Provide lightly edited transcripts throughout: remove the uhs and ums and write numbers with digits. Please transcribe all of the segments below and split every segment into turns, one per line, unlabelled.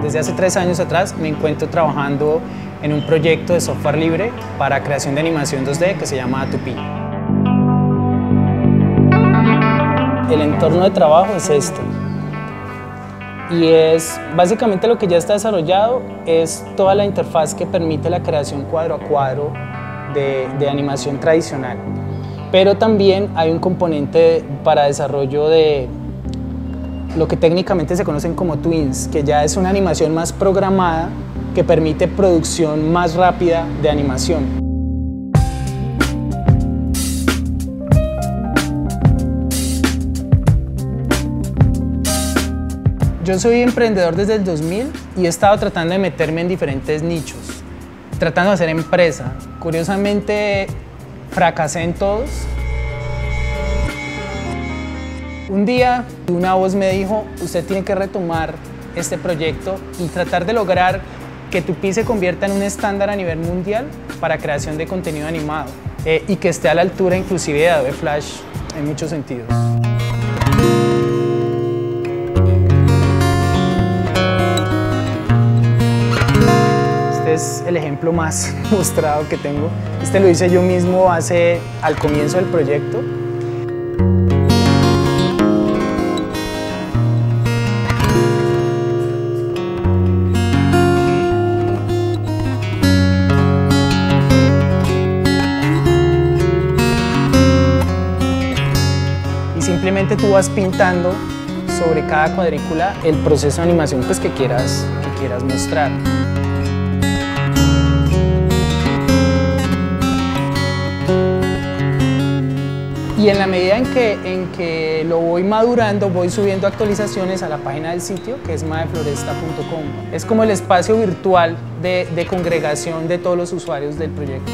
Desde hace 3 años atrás me encuentro trabajando en un proyecto de software libre para creación de animación 2D que se llama A2P. El entorno de trabajo es este. Y es básicamente lo que ya está desarrollado, es toda la interfaz que permite la creación cuadro a cuadro de animación tradicional. Pero también hay un componente para desarrollo de lo que técnicamente se conocen como twins, que ya es una animación más programada que permite producción más rápida de animación. Yo soy emprendedor desde el 2000 y he estado tratando de meterme en diferentes nichos, tratando de hacer empresa. Curiosamente, fracasé en todos. Un día una voz me dijo, usted tiene que retomar este proyecto y tratar de lograr que A2P se convierta en un estándar a nivel mundial para creación de contenido animado y que esté a la altura inclusive de Adobe Flash en muchos sentidos. Este es el ejemplo más mostrado que tengo. Este lo hice yo mismo al comienzo del proyecto. Simplemente tú vas pintando sobre cada cuadrícula el proceso de animación pues, que quieras mostrar. Y en la medida en que lo voy madurando, voy subiendo actualizaciones a la página del sitio, que es madefloresta.com. Es como el espacio virtual de congregación de todos los usuarios del proyecto.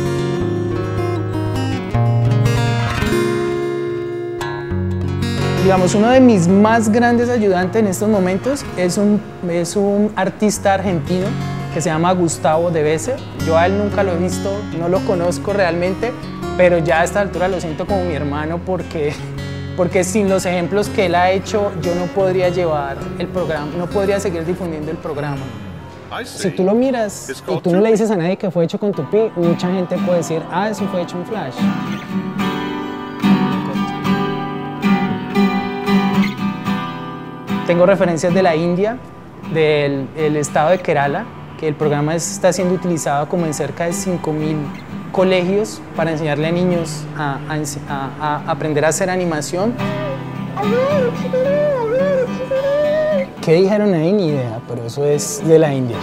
Digamos, uno de mis más grandes ayudantes en estos momentos es un artista argentino que se llama Gustavo de Besser. Yo a él nunca lo he visto, no lo conozco realmente, pero ya a esta altura lo siento como mi hermano porque sin los ejemplos que él ha hecho yo no podría llevar el programa, no podría seguir difundiendo el programa. Si tú lo miras y tú no le dices a nadie que fue hecho con A2P, mucha gente puede decir, ah, eso fue hecho en Flash. Tengo referencias de la India, del estado de Kerala, que el programa está siendo utilizado como en cerca de 5.000 colegios para enseñarle a niños a aprender a hacer animación. ¿Qué dijeron ahí? Ni idea, pero eso es de la India.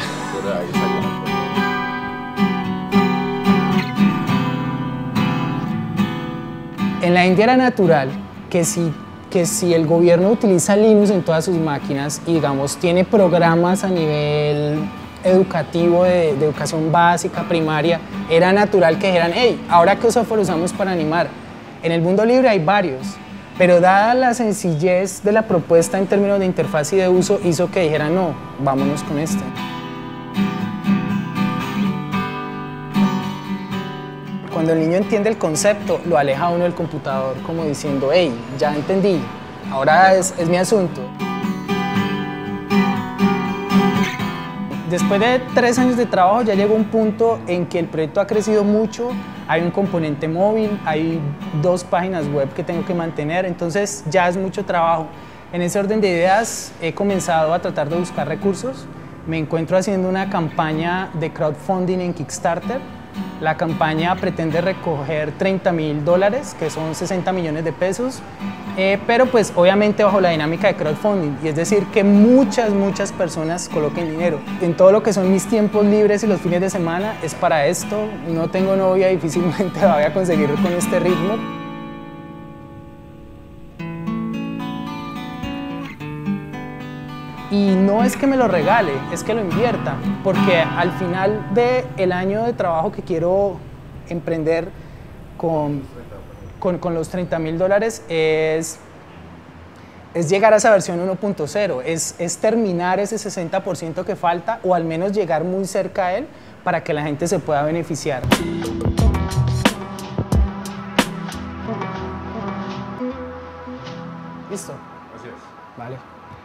En la India era natural que si el gobierno utiliza Linux en todas sus máquinas y, digamos, tiene programas a nivel educativo, de educación básica, primaria, era natural que dijeran, hey, ¿ahora qué software usamos para animar? En el mundo libre hay varios, pero dada la sencillez de la propuesta en términos de interfaz y de uso, hizo que dijeran, no, vámonos con este. Cuando el niño entiende el concepto, lo aleja uno del computador como diciendo, hey, ya entendí, ahora es mi asunto. Después de 3 años de trabajo ya llegó un punto en que el proyecto ha crecido mucho, hay un componente móvil, hay 2 páginas web que tengo que mantener, entonces ya es mucho trabajo. En ese orden de ideas he comenzado a tratar de buscar recursos. Me encuentro haciendo una campaña de crowdfunding en Kickstarter. La campaña pretende recoger $30.000, que son 60 millones de pesos, pero pues obviamente bajo la dinámica de crowdfunding, y es decir que muchas personas coloquen dinero. En todo lo que son mis tiempos libres y los fines de semana es para esto. No tengo novia, difícilmente la voy a conseguir con este ritmo. Y no es que me lo regale, es que lo invierta, porque al final del año de trabajo que quiero emprender con los $30.000 es llegar a esa versión 1.0, es terminar ese 60% que falta o al menos llegar muy cerca a él para que la gente se pueda beneficiar. ¿Listo?
Así es.
Vale.